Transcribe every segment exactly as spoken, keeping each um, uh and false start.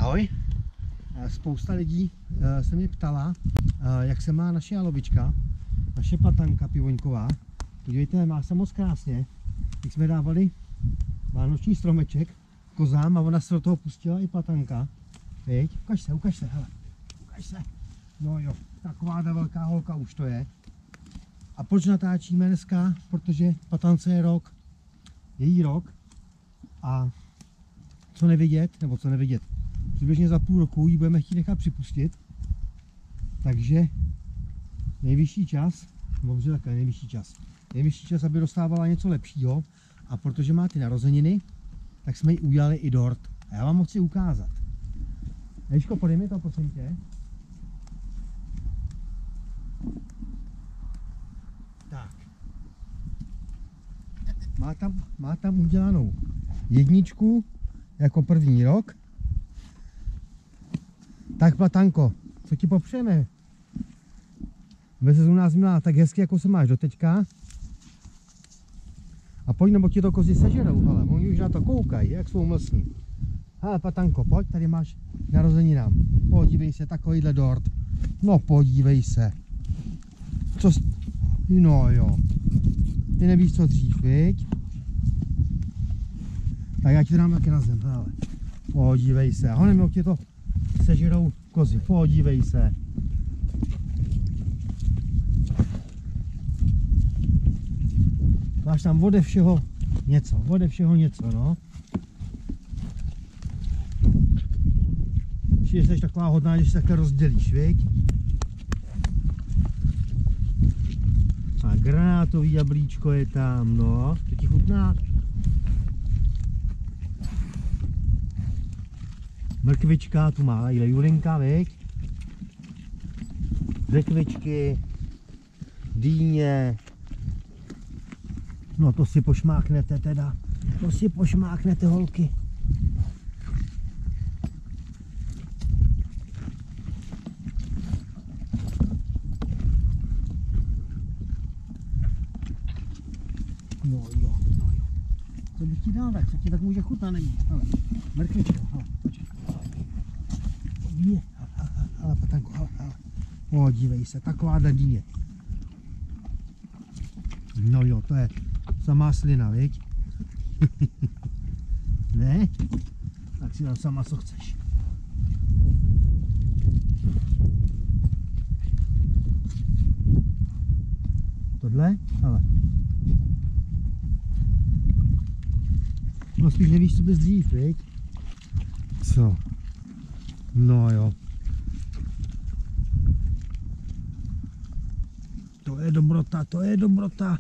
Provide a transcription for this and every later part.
Ahoj, spousta lidí se mě ptala, jak se má naše jalovička, naše platanka pivoňková. Podívejte, má se moc krásně. Když jsme dávali vánoční stromeček kozám a ona se do toho pustila i platanka. Viď? Ukaž se, ukaž se, hele. Ukaž se. No jo, taková velká holka už to je. A proč natáčíme dneska? Protože platance je rok. Její rok. A co nevidět, nebo co nevidět, přibližně za půl roku ji budeme chtít nechat připustit. Takže nejvyšší čas, dobře takhle, nejvyšší čas. Nejvyšší čas, aby dostávala něco lepšího. A protože má ty narozeniny, tak jsme ji udělali i dort. A já vám ho chci ukázat. Ježko, podej mi to, prosím tě. Tak. Má tam, má tam udělanou jedničku jako první rok. Tak platanko, co ti popřeme? Bez u nás měla tak hezky, jako se máš doteďka. A pojď, nebo ti to kozy sežerou, hele, oni už na to koukají, jak jsou mlsní. Hele, platanko, pojď, tady máš narozeninám. Podívej se, takovýhle dort. No podívej se. Co jsi... No jo. Ty nevíš, co dřív, viď? Tak já ti to dám taky na zem, hele. Podívej se, honem, jak ti to sežerou kozy, podívej se. Máš tam ode všeho něco, ode všeho něco, no. Ještě jsi taková hodná, že se takhle rozdělíš, viď? A granátový jablíčko je tam, no. To ti chutná? Mrkvička, tu má i Julinka, viď? Řekvičky, dýně. No to si pošmáknete teda, to si pošmáknete, holky. No jo, no jo. Co bych ti dal, co ti tak může chutnat, nevím, ale mrkvička, hele, počkej. Dýně, hele, hele, hele, patanko, hele, hele. Podívej se, takováhle dýně. No jo, to je samá slina, viď? Ne? Tak si dám sama, co chceš. Tohle? Ale. No spíš nevíš, co bys dřív, viď? Co? No jo. To je dobrota, to je dobrota.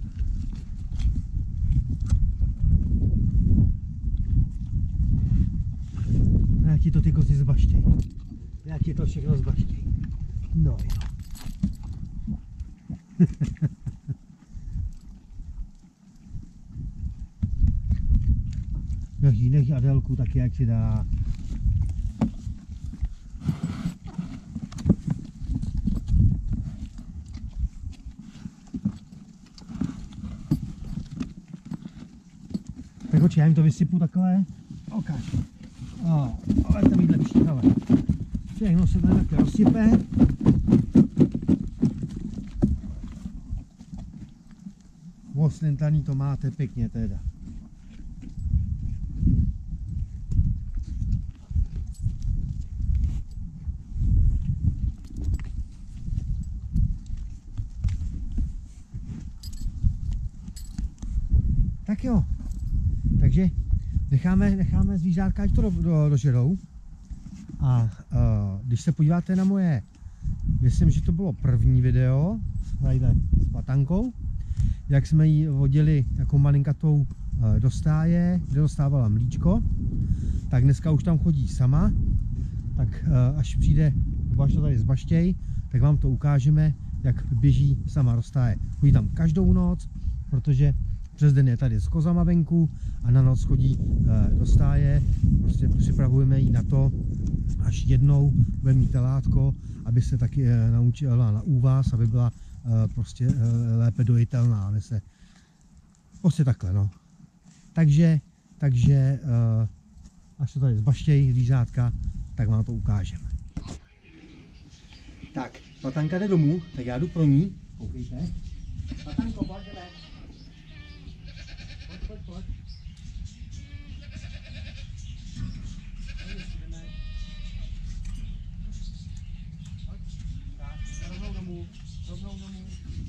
Jak ti to ty kozy zbaštěj. Jak ti to všechno zbaštěj. No jo. Nech jí, nech jí Adélku taky, jak si dá. Tak hoči, já jim to vysypu takhle. Ukáž. Oh, ale to být lepší, ale všechno se tady takhle rozsype. Oslintaný to máte pěkně teda. Tak jo, takže necháme, necháme zvířátka, ať to do, do, dožerou. A uh, když se podíváte na moje, myslím, že to bylo první video s platankou, jak jsme ji vodili jako malinkatou uh, do stáje, kde dostávala mlíčko, tak dneska už tam chodí sama, tak uh, až přijde, až to tady zbaštěj, tak vám to ukážeme, jak běží sama do stáje. Chodí tam každou noc, protože přes den je tady s kozama venku a na noc chodí e, do stáje. Prostě připravujeme ji na to, až jednou bude mít telátko, aby se taky e, naučila na úvaz, aby byla e, prostě e, lépe dojitelná. Se, prostě takhle, no. Takže, takže e, až to tady zbaštějí zvířátka, tak vám to ukážeme. Tak, Patanka jde domů, tak já jdu pro ní. Koukejte. Patanko, pojď, jdeme. Pojď, pojď, pojď. Rovnou domů, rovnou domů.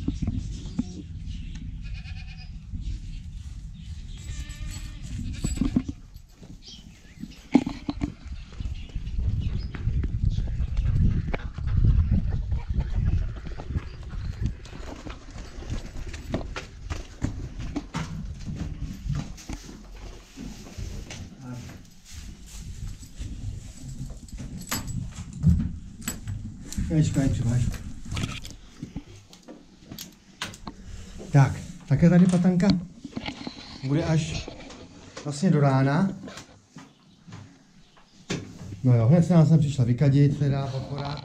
Ječka, je třeba. Tak, také tady Patanka bude až vlastně do rána. No jo, hned se nám sem přišla vykadit, teda podpora.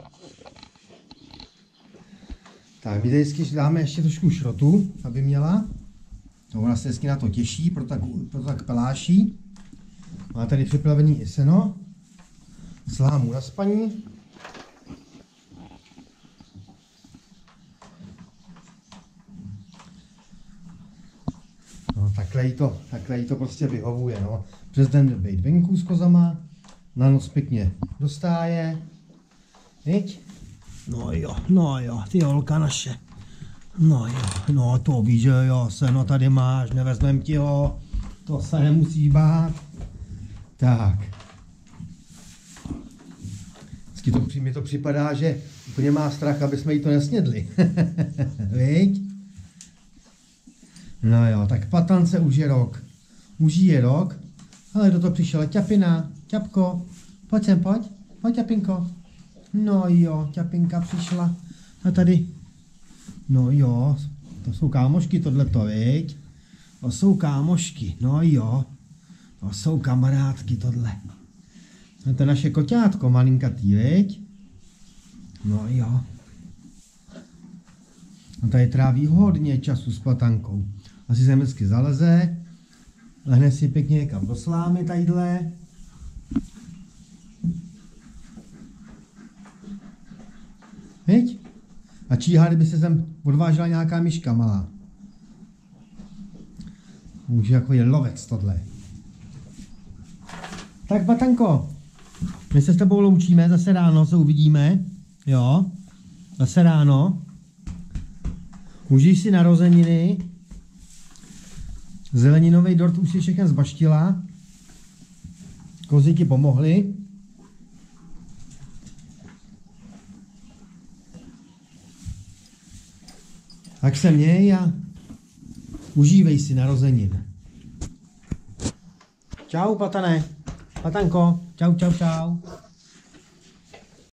Tak, my vždycky dáme ještě trošku šrotu, aby měla. To ona se hezky na to těší, proto tak, proto tak peláší. Má tady připravený i seno. Slámu na spaní. No, takhle jí to, takhle jí to prostě vyhovuje, no. Přes den jde být venku s kozama, na noc pěkně do stáje. Viď? No jo, no jo, ty holka naše. No jo, no to víš, že jo, seno tady máš, nevezmem ti ho, to se nemusíš bát. Tak. Vždycky to, mi to připadá, že úplně má strach, aby jsme jí to nesnědli. Viď? No jo, tak Patance už je rok. Už je rok, ale do toho přišla Ťapina. Ťapko, pojď sem, pojď. Pojď, Ťapinko. No jo, Ťapinka přišla. A tady. No jo, to jsou kámošky tohleto, viď? To jsou kámošky, no jo. To jsou kamarádky tohle. A to je naše koťátko malinkatý, viď? No jo. A tady tráví hodně času s Patankou. Asi sem vždycky zaleze, lehne si pěkně někam do slámy tadyhle. Viď? A číhá, kdyby se sem odvážela nějaká myška malá. Už jako je lovec tohle. Tak Patanko, my se s tebou loučíme, zase ráno se uvidíme. Jo, zase ráno. Užij si narozeniny. Zeleninový dort už si všechny zbaštila. Kozy ti pomohly. Tak se měj a užívej si narozenin. Čau, Patane. Patanko. Čau, čau, čau.